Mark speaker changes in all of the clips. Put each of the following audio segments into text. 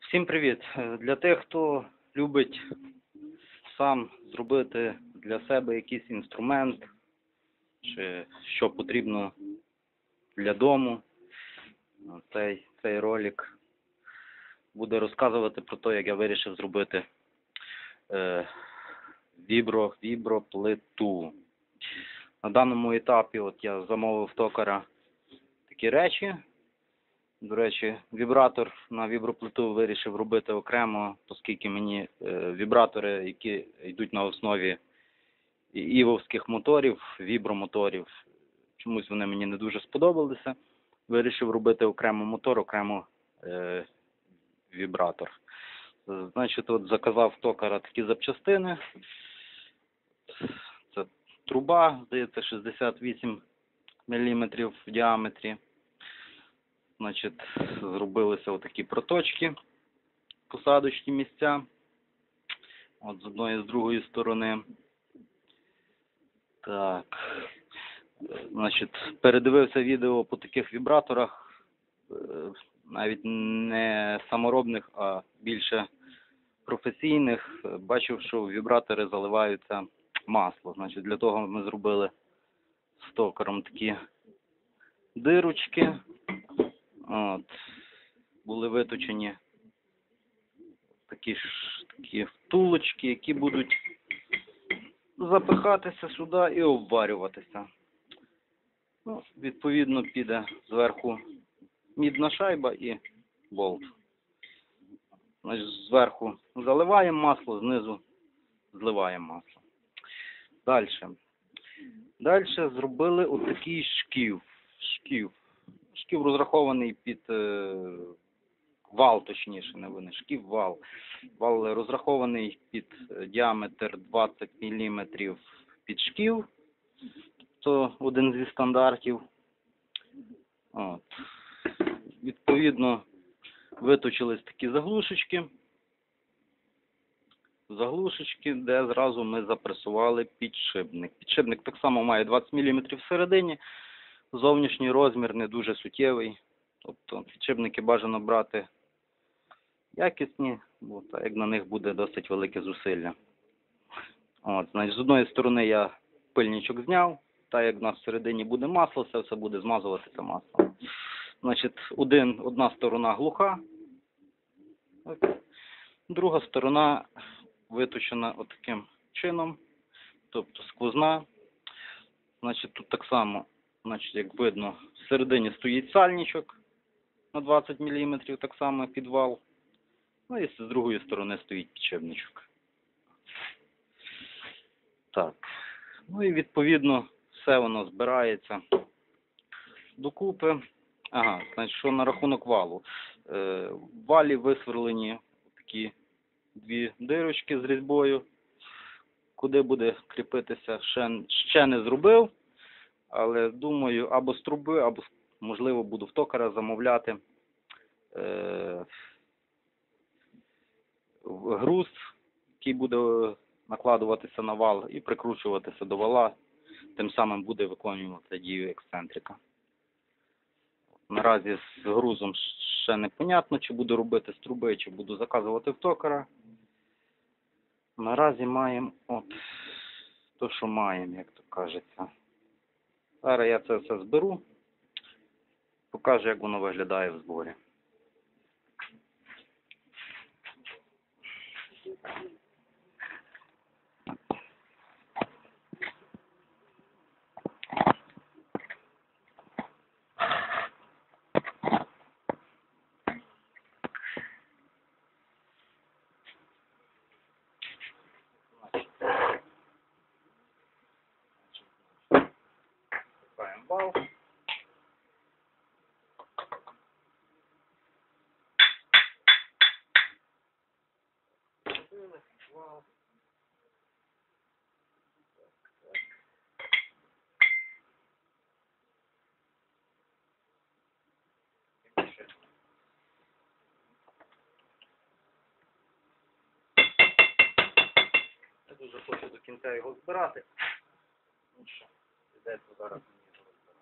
Speaker 1: Всім привіт! Для тих, хто любить сам зробити для себе якийсь інструмент, чи що потрібно для дому, цей ролик буде розказувати про те, як я вирішив зробити віброплиту. На даному етапі я замовив токаря такі речі. До речі, вібратор на віброплиту вирішив робити окремо, оскільки мені вібратори, які йдуть на основі івовських моторів, вібромоторів, чомусь вони мені не дуже сподобалися. Вирішив робити окремо мотор, окремо вібратор. Значить, заказав в токара такі запчастини. Це труба, здається, 68 мм в діаметрі. Значить, зробилися отакі проточки, посадочні місця, з одної і з другої сторони. Так, значить, передивився відео по таких вібраторах, навіть не саморобних, а більше професійних. Бачив, що в вібратори заливаються масло. Значить, для того ми зробили з токарем такі дирочки. Були виточені такі втулочки, які будуть запихатися сюди і обварюватися. Відповідно, піде зверху мідна шайба і болт. Значить, зверху заливаємо масло, знизу зливаємо масло. Далі зробили отакий шків. Шків розрахований під вал, точніше, не винен, шків-вал. Вал розрахований під діаметр 20 мм під шків. Це один зі стандартів. Відповідно, виточились такі заглушечки, де зразу ми запресували підшипник. Підшипник так само має 20 мм всередині. Зовнішній розмір не дуже суттєвий. Тобто підшипники бажано брати якісні, бо так як на них буде досить велике зусилля. Значить, з одної сторони я пильничок зняв, так як в нас всередині буде масло, це все буде змазуватися маслом. Значить, одна сторона глуха, друга сторона виточена отаким чином, тобто сквозна. Значить, тут так само, як видно, всередині стоїть сальничок на 20 мм, так само підвал. І з другої сторони стоїть підшипничок. Так. І відповідно все воно збирається докупи. Значить, що на рахунок валу. В валі висверлені такі дві дирочки з різьбою. Куди буде кріпитися, ще не зробив. Але думаю, або з труби, або, можливо, буду в токаря замовляти груз, який буде накладуватися на вал і прикручуватися до вала. Тим самим буде виконувати дію ексцентрика. Наразі з грузом ще не понятно, чи буду робити з труби, чи буду заказувати в токаря. Наразі маємо те, що маємо, як то кажеться. Зараз я це все зберу, покажу, як воно виглядає в зборі. Шукаємо вал. Вал. Я дуже хочу до кінця його збирати. Йдеться зараз мені його збирати.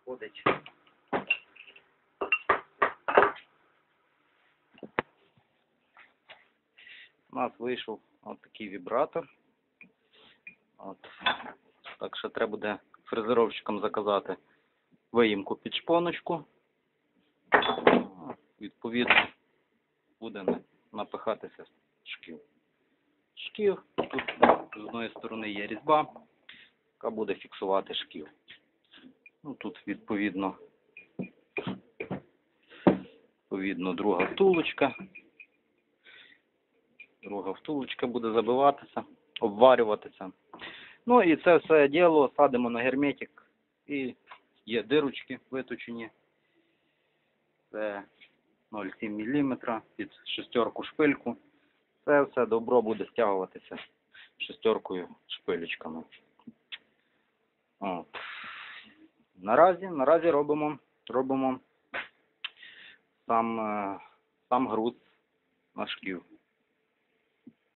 Speaker 1: виходить. У нас вийшов от такий вібратор. От. Так що треба буде фрезеровщикам заказати виїмку під шпоночку. Відповідно, буде напихатися шків. Шків, тут з одної сторони є різьба, яка буде фіксувати шків. Ну, тут відповідно друга втулочка. Друга втулочка буде забиватися, обварюватися. Ну і це все діло садимо на герметик. І є дирочки виточені. Це 0,7 мм під шестерку шпильку. Це все добро буде стягуватися шестеркою шпилечками. От. Наразі робимо сам груз на шків.